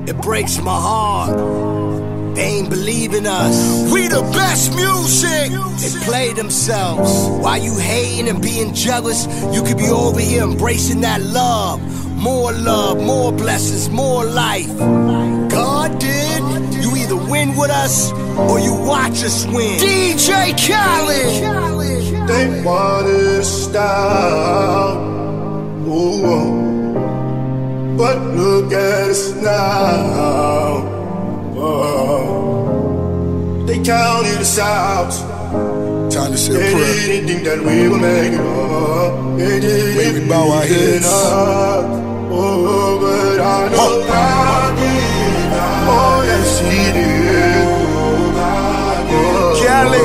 It breaks my heart. They ain't believing us. We the best music. They play themselves. While you hating and being jealous, you could be over here embracing that love. More love, more blessings, more life. God did. You either win with us or you watch us win. DJ Khaled. They wanted to stop. Ooh. But look at us now. They counted us out. Time to say a prayer. They didn't think that we would make it up. They didn't we bow our heads. Oh, but I know God did. Oh, yes, He did. Cali.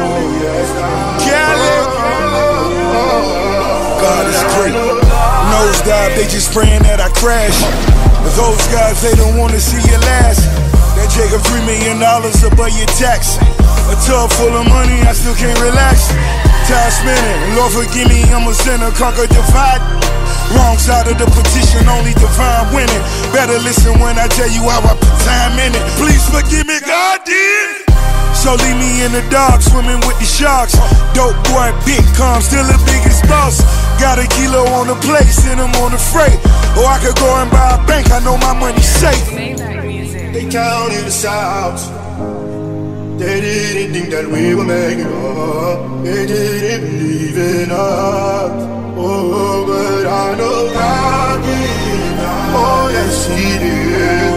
God is great. Nosedive, they just praying that I crash. But those guys, they don't want to see you last. That Jacob $3 million above your tax. A tub full of money, I still can't relax. Time spinning, Lord forgive me, I'm a sinner, conquer, divide. Wrong side of the petition, only divine winning. Better listen when I tell you how I put time in it. Please forgive me, God did. So leave me in the dark, swimming with the sharks. Dope boy, big calm, still the biggest boss. Got a kilo on the plate, send him on the freight. Or I could go and buy a bank, I know my money's safe. They counted us out. They didn't think that we would make it up. They didn't believe in us. Oh, but I know God did. Oh, yes, He did.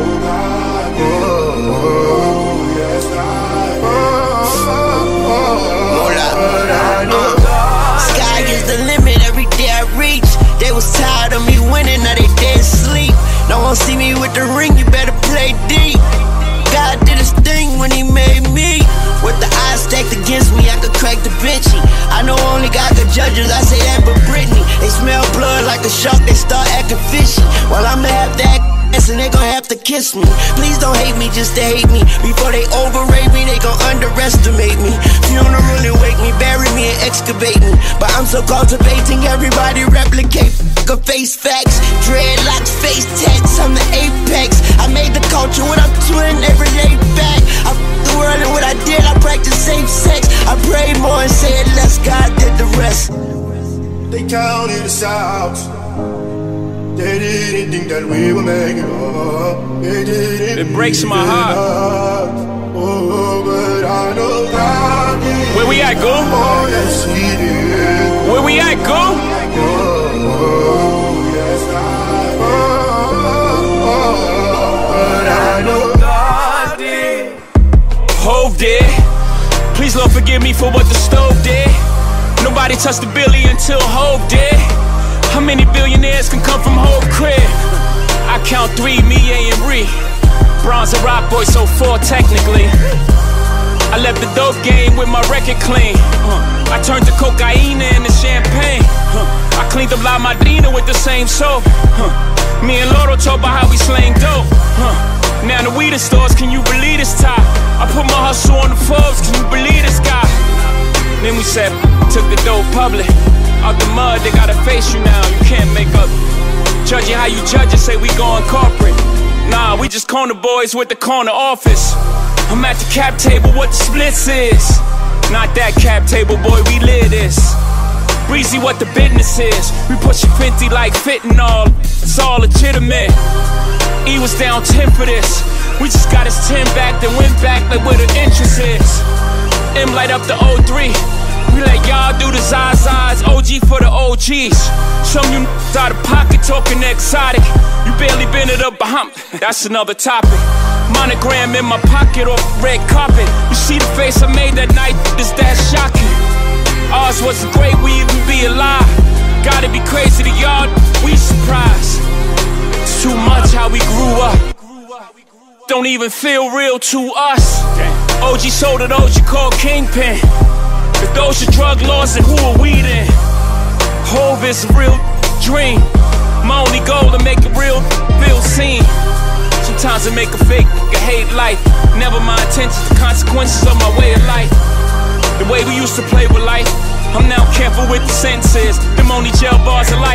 Oh, yes, I know. Sky is the limit every day I reach. They was tired of me winning, now they dead sleep. No one see me with the ring, you better play deep. God did His thing when He made me. With the odds stacked against me, I could crack the Benchy. I know only God could judge us, I say that but Britney. They smell blood like a shark, they start acting fishy. While I'ma have that and they gon' have to kiss me. Please don't hate me just to hate me. Before they overrate me, they gon' underestimate me. Funeral and wake me, bury me and excavate me. But I'm so cultivating, everybody replicate. Face facts, dreadlocks, face tats, I'm the apex. I made the culture what I'm doing every day back. I f***ed the world and what I did, I practice safe sex. I prayed more and said less, God did the rest. They counted us out. They didn't think that we would make it up. They didn't. It breaks my heart. Oh, but I know God did. Where we at, go? Oh, yes, He did. Where we at, go? Oh, yes, but I know God did. Hove did. Please, Lord, forgive me for what the stove did. Nobody touched the Billy until Hove did. How many billionaires can come from Hove crib? I count 3, me, A, and Ree. Bronze and Rock Boy, so 4 technically. I left the dope game with my record clean. I turned the cocaine into champagne. I cleaned up La Madrina with the same soap. Me and Loro talk about how we slang dope. Now the weed stores, can you believe this top? I put my hustle on the Forbes, can you believe this guy? Then we said, took the dope public. Out the mud, they gotta face you now, you can't make up. Judging how you judge it, say we going corporate. Nah, we just corner boys with the corner office. I'm at the cap table, what the splits is. Not that cap table, boy, we live this. Breezy, what the business is. We pushing 50 like fentanyl, it's all legitimate. E was down 10 for this. We just got his 10 back, then went back like where the interest is. M light up the 03. We let y'all do the Zazas, OG for the OGs. Some you out of pocket talking exotic. You barely been it up behind, that's another topic. Monogram in my pocket off red carpet. You see the face I made that night, is that shocking? Ours wasn't great, we even be alive. Gotta be crazy to y'all, we surprised. It's too much how we grew up. Don't even feel real to us. OG sold it, OG called Kingpin. If those are drug laws, then who are we then? Hove is a real dream. My only goal to make a real feel seen. Sometimes I make a fake nigga hate life. Never my intentions, the consequences of my way of life. The way we used to play with life, I'm now careful with the sentences. Them only jail bars of life.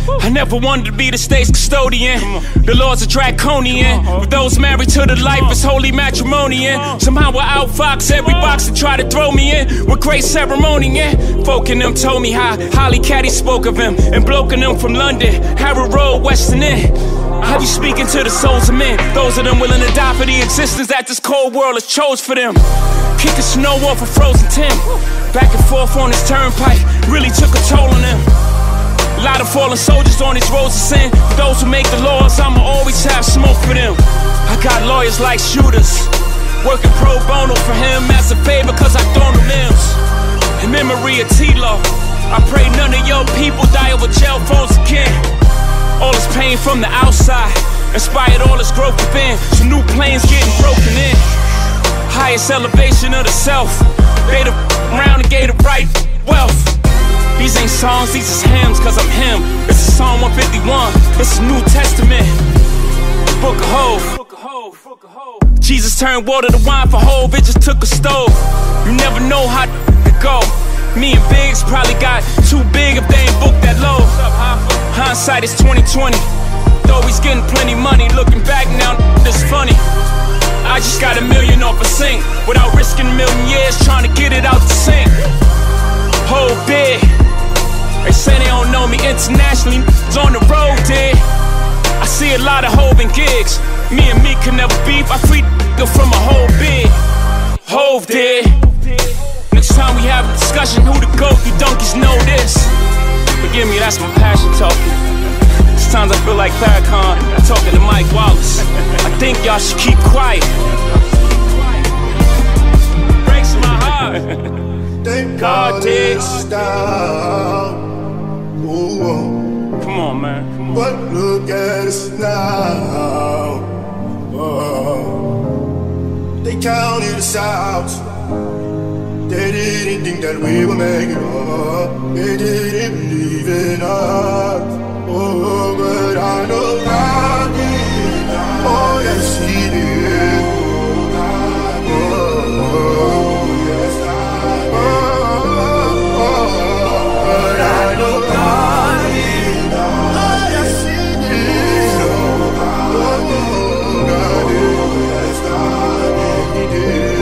I never wanted to be the state's custodian. The laws are draconian. For those married to the life, it's holy matrimony. Somehow I outfox every box that try to throw me in with great ceremony. Folk in them told me how Holly Caddy spoke of him, and bloke in them from London, Harrow Road, Western End. How you speaking to the souls of men? Those of them willing to die for the existence that this cold world has chose for them. Kicking snow off a frozen Tim. Back and forth on this turnpike really took a toll on them. A lot of fallen soldiers on these roads of sin. For those who make the laws, I'ma always have smoke for them. I got lawyers like shooters, working pro bono for him as a favor cause I thrown them limbs. In memory of T-Law, I pray none of your people die over jail phones again. All this pain from the outside inspired all this growth within. So new planes getting broken in. Highest elevation of the self. They the round and gave the right wealth. These ain't songs, these is hymns, cause I'm him. This is Psalm 151, this is New Testament. Book of Hov. Jesus turned water to wine for Hov, it just took a stove. You never know how to go. Me and Biggs probably got too big if they ain't booked that low. Hindsight is 2020. Though he's getting plenty money, looking back now, it's funny. I just got $1 million off a sink without risking a million years trying to get it out the sink. Whole big. They say they don't know me internationally, it's on the road, dude. I see a lot of Hov and gigs. Me and me can never beef, I free from a whole big. Hov did. Next time we have a discussion, who the GOAT, you donkeys know this. Forgive me, that's my passion talking. Sometimes I feel like Farrakhan talking to Mike Wallace. I think y'all should keep quiet. Breaks my heart. God did. Come on, man. Come on. But look at us now. They counted us out. They didn't think that we would make it up. They didn't believe in us. Oh, but I know God did. Oh, yes, He did. Oh, yes, I did. But I know God did. Oh, yes, He did. Oh, God did. Yes, God did. He did.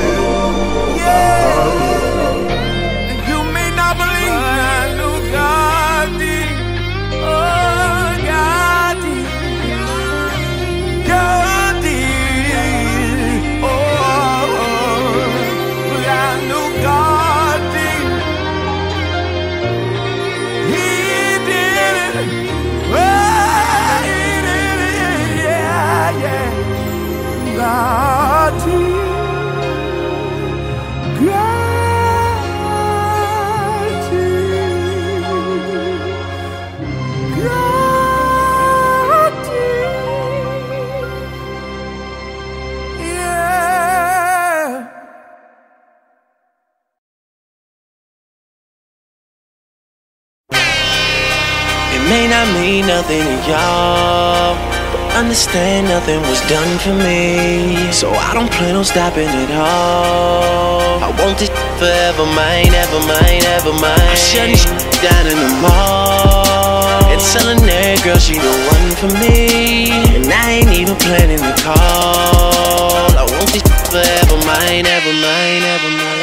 May not mean nothing to y'all, but understand nothing was done for me. So I don't plan on stopping at all. I want this forever mine, ever mine, ever mine. I'm shutting down in the mall and telling that girl she the one for me, and I ain't even planning to call. I want this forever mine, ever mine, ever mine.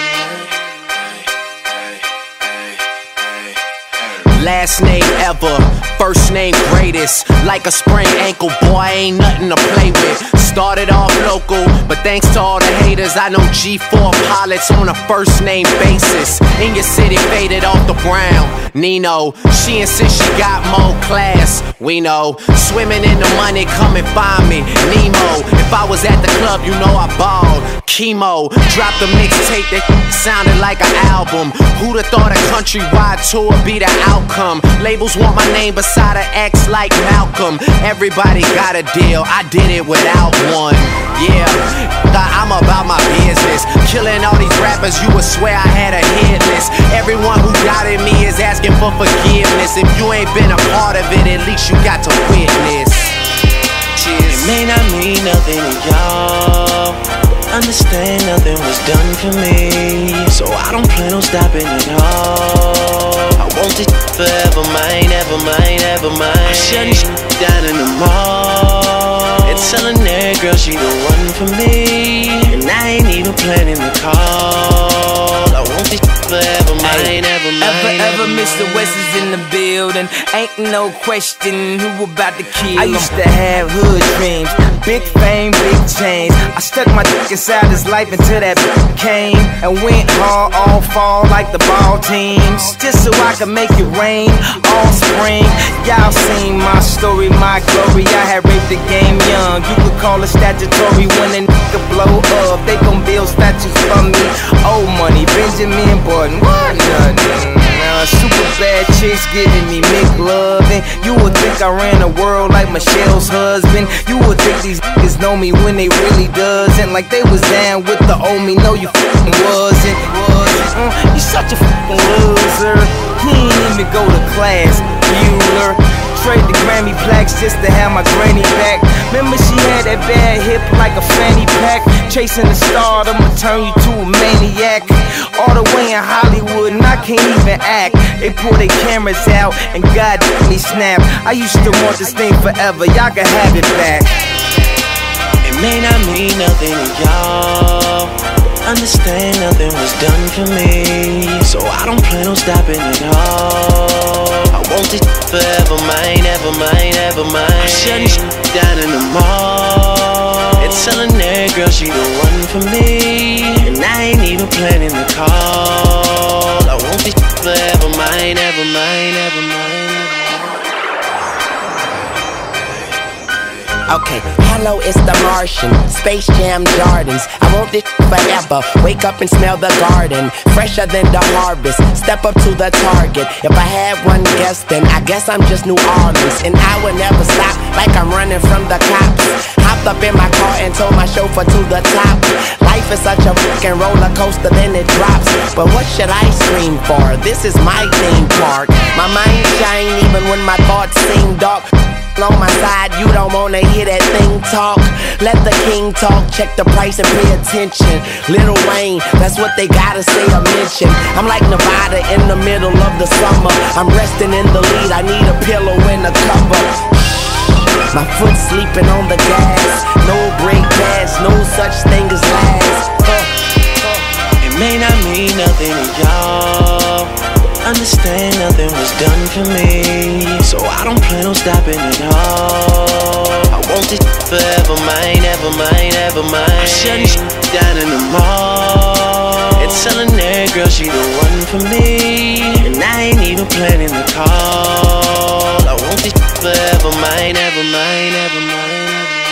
Last name ever, first name greatest. Like a sprained ankle, boy, ain't nothing to play with. Started off local, but thanks to all the haters, I know G4 pilots on a first name basis. In your city, faded off the brown. Nino, she insists she got more class. We know, swimming in the money, come and find me. Nemo, if I was at the club, you know I balled. Chemo, dropped a mixtape that sounded like an album. Who'da thought a countrywide tour be the outcome? Labels want my name beside an X like Malcolm. Everybody got a deal, I did it without one. Yeah, I'm about my business. Killing all these rappers, you would swear I had a hit list. Everyone who doubted me is asking for forgiveness. If you ain't been a part of it, at least you got to witness. Cheers. It may not mean nothing to y'all, understand nothing was done for me, so I don't plan on stopping at all. I want this forever mine, ever mine, ever mine. I shut this down in the mall and telling that girl she the one for me, and I ain't even planning the call. I want this forever mine, ever mine. Ever Mr. West is in the building. Ain't no question who about to kill him. I used to have hood dreams, big fame, big chains. I stuck my dick inside his life until that came and went hard all fall like the ball teams, just so I could make it rain all spring. Y'all seen my story, my glory. I had raped the game young. You could call it statutory. When a nigga blow up, they gon' build statues for me. Old money, Benjamin Button, what nothing. Super bad chicks giving me McLovin'. You would think I ran the world like Michelle's husband. You would think these niggas know me when they really doesn't. Like they was down with the old me. No, you f***ing wasn't. You such a f***ing loser. He ain't even go to class, Bueller. Trade the Grammy plaques just to have my granny back. Remember she had that bad hip like a fanny pack. Chasing the star, I'ma turn you to a maniac. All the way in Hollywood and I can't even act. They pull their cameras out and God me snap. I used to want this thing forever, y'all can have it back. It may not mean nothing to y'all, understand nothing was done for me, so I don't plan on stopping at all. I want this forever mine, ever mine, ever mine. I shut this down in the mall and telling that girl she the one for me, and I ain't even planning the call. I want this forever mine, ever mine, ever mine. Okay, hello, it's the Martian, Space Jam Jordans. I want this forever, wake up and smell the garden, fresher than the harvest, step up to the target. If I had one guess, then I guess I'm just New Orleans, and I would never stop like I'm running from the cops. Hopped up in my car and told my chauffeur to the top. Life is such a fucking roller coaster, then it drops. But what should I scream for? This is my theme park. My mind shine even when my thoughts seem dark. On my side, you don't wanna hear that thing talk. Let the king talk, check the price and pay attention. Lil Wayne, that's what they gotta say or mention. I'm like Nevada in the middle of the summer. I'm resting in the lead, I need a pillow and a cover. My foot sleeping on the gas, no brake pads, no such thing as last. It may not mean nothing to y'all, understand nothing was done for me, so I don't plan on stopping at all. I want this forever mine, ever mine, ever mine. I shut this down in the mall and telling that girl she the one for me, and I ain't even planning the call. I want this forever mine, ever mine, ever mine.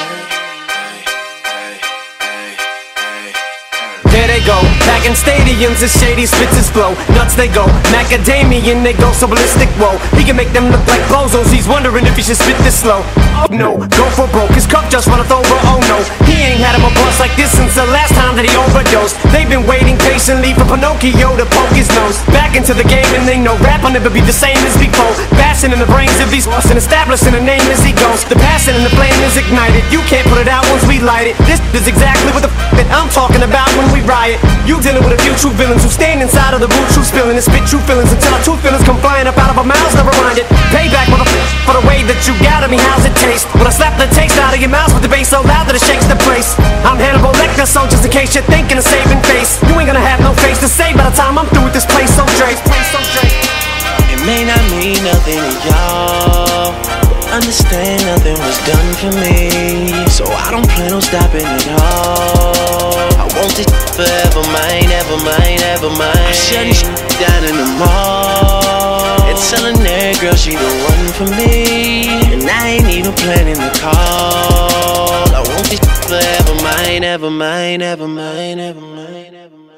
There they go, back in stadiums, the shady spits his flow. Nuts they go, macadamian they go, so ballistic, whoa. He can make them look like bozos, he's wondering if he should spit this slow. Oh no, go for broke, his cup just runneth over, oh no. He ain't had him a bust like this since the last time that he overdosed. They've been waiting patiently for Pinocchio to poke his nose back into the game, and they know rap will never be the same as before. Bashing in the brains of these and establishing a name as he goes. The passion and the flame is ignited, you can't put it out once we light it. This is exactly what the that I'm talking about when we riot. You dealing with a few true villains who stand inside of the root, true spilling and spit true feelings until our true feelings come flying up out of our mouths. Never mind it. Payback, motherfucker, for the way that you got at me. How's it taste? When I slap the taste out of your mouth with the bass so loud that it shakes the place. I'm Hannibal Lecter, so just in case you're thinking of saving face, you ain't gonna have no face to say by the time I'm through with this place. So Drake, it may not mean nothing to y'all, understand nothing was done for me, so I don't plan on stopping at all. I want this forever mine, ever mine, ever mine. I shut this down in the mall and telling that girl she the one for me, and I ain't even planning the call. I want this forever mine, ever mine, ever mine, ever mine, ever mine.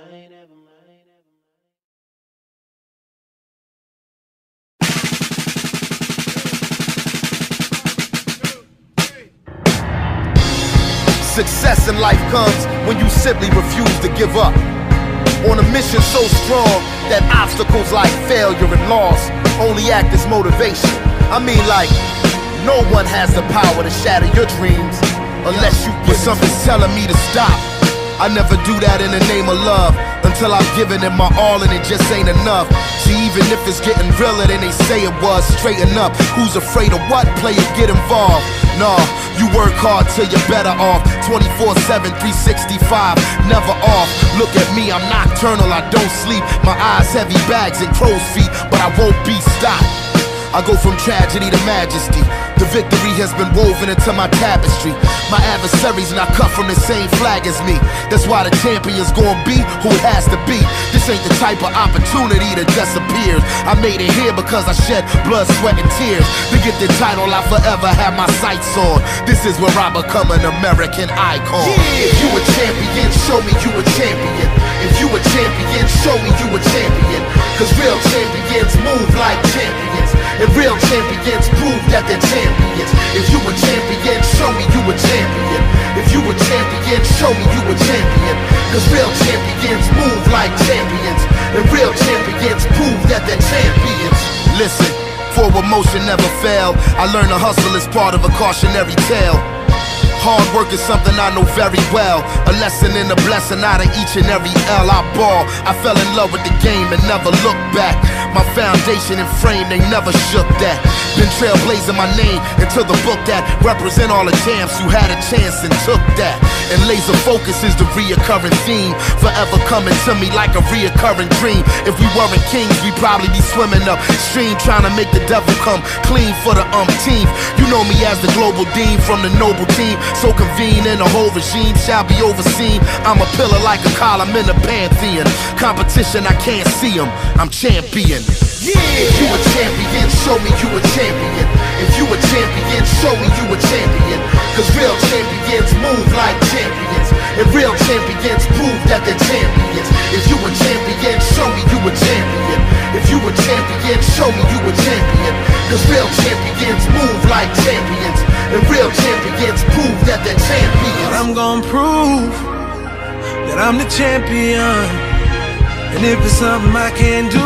Success in life comes when you simply refuse to give up. On a mission so strong that obstacles like failure and loss only act as motivation. I mean, like, no one has the power to shatter your dreams unless you. But something's telling me to stop. I never do that in the name of love, until I've given it my all and it just ain't enough. See, even if it's getting realer than they say it was, straighten up. Who's afraid of what? Player, get involved. Nah, you work hard till you're better off. 24/7, 365, never off. Look at me, I'm nocturnal, I don't sleep. My eyes heavy bags and crow's feet, but I won't be stopped. I go from tragedy to majesty. The victory has been woven into my tapestry. My adversaries not cut from the same flag as me. That's why the champion's gonna be who it has to be. This ain't the type of opportunity that just appears. I made it here because I shed blood, sweat, and tears. To get the title I forever have my sights on. This is where I become an American icon. If you a champion, show me you a champion. If you a champion, show me you a champion. Cause real champions move like champions. And real champions prove that they're champions. If you a champion, show me you a champion. If you a champion, show me you a champion. Cause real champions move like champions. And real champions prove that they're champions. Listen, forward motion never fail. I learned to hustle is part of a cautionary tale. Hard work is something I know very well. A lesson and a blessing out of each and every L I ball. I fell in love with the game and never looked back. My foundation and frame, they never shook that. Been trailblazing my name into the book that represent all the champs who had a chance and took that. And laser focus is the reoccurring theme, forever coming to me like a reoccurring dream. If we weren't kings, we'd probably be swimming upstream, trying to make the devil come clean for the umpteenth. You know me as the global dean from the noble team. So convene and the whole regime shall be overseen. I'm a pillar like a column in the pantheon. Competition, I can't see them, I'm champion. Yeah, if you a champion, show me you a champion. If you a champion, show me you a champion. Cause real champions move like champions. And real champions prove that they're champions. If you a champion, show me you a champion. If you a champion, show me you a champion. Cause real champions move like champions. And real champions prove that they're champions. But I'm gonna prove that I'm the champion. And if it's something I can't do,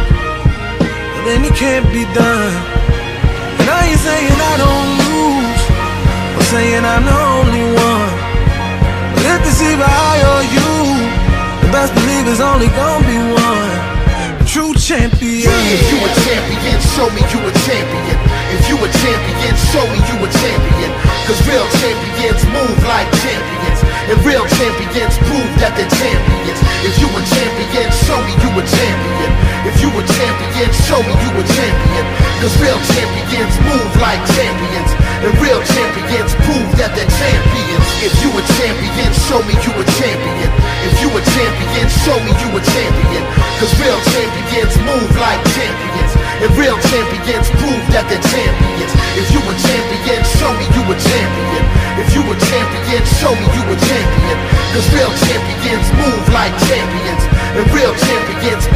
well then it can't be done. And I ain't saying I don't lose, or saying I'm the only one. But if it's either I or you, the best believe it's only gonna be one. True champion. Yeah, if you a champion, show me you a champion. If you a champion, show me you a champion. Cause real champions move like champions. And real champions prove that they're champions. If you a champion, show me you a champion. If you a champion, show me you a champion. Cause real champions move like champions. And real champions prove that they're champions. If you a champion, show me you a champion. If you a champion, show me you a champion. Cause real champions move like champions. And real champions prove that they're champions. If you a champion, show me you a champion. If you a champion, show me you a champion. Cause real champions move like champions. And real champions